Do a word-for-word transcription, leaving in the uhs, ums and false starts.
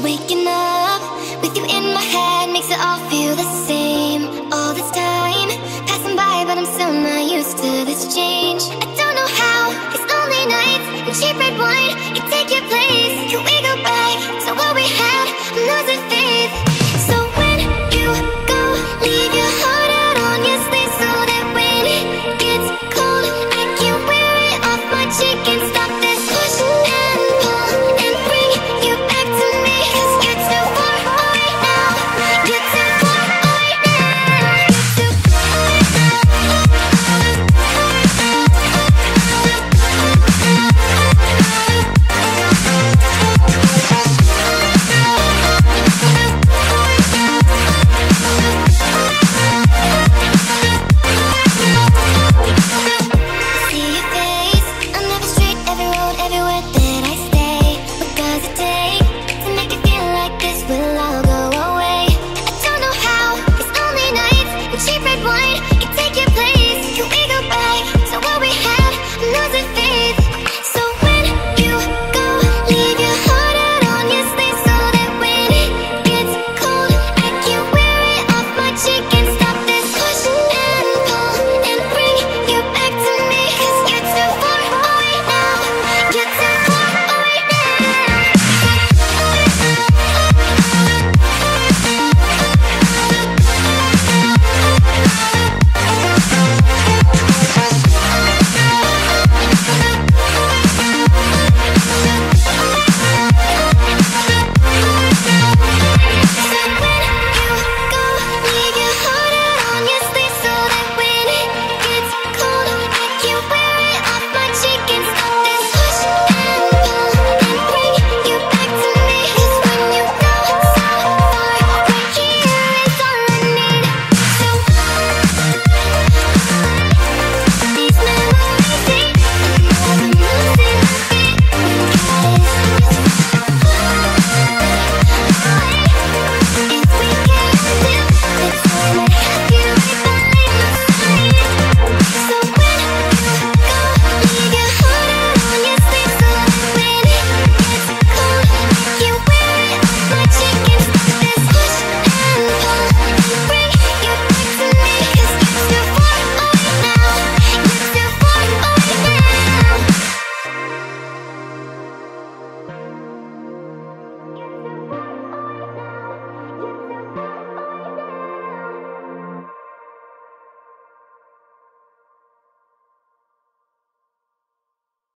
Waking up with you in my head makes it all feel the same. All this time passing by, but I'm still not used to this change. I don't know how these lonely nights and cheap red wine